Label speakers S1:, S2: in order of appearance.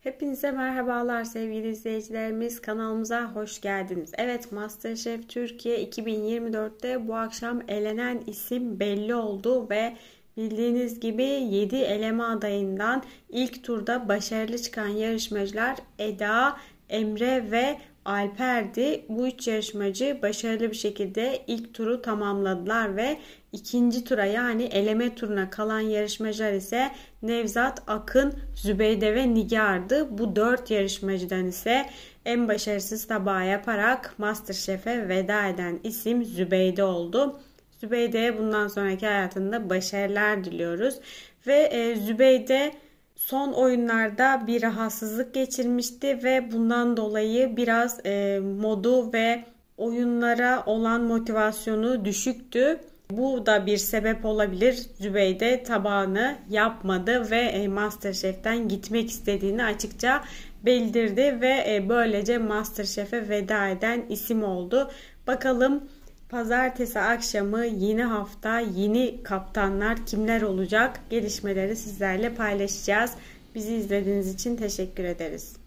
S1: Hepinize merhabalar sevgili izleyicilerimiz. Kanalımıza hoş geldiniz. Evet, MasterChef Türkiye 2024'te bu akşam elenen isim belli oldu ve bildiğiniz gibi 7 eleme adayından ilk turda başarılı çıkan yarışmacılar Eda, Emre ve Alper'di. Bu 3 yarışmacı başarılı bir şekilde ilk turu tamamladılar ve ikinci tura yani eleme turuna kalan yarışmacılar ise Nevzat, Akın, Zübeyde ve Nigar'dı. Bu 4 yarışmacıdan ise en başarısız tabağı yaparak MasterChef'e veda eden isim Zübeyde oldu. Zübeyde'ye bundan sonraki hayatında başarılar diliyoruz. Ve Zübeyde son oyunlarda bir rahatsızlık geçirmişti ve bundan dolayı biraz modu ve oyunlara olan motivasyonu düşüktü. Bu da bir sebep olabilir. Zübeyde tabağını yapmadı ve MasterChef'ten gitmek istediğini açıkça bildirdi ve böylece MasterChef'e veda eden isim oldu. Bakalım pazartesi akşamı yeni hafta, yeni kaptanlar kimler olacak? Gelişmeleri sizlerle paylaşacağız. Bizi izlediğiniz için teşekkür ederiz.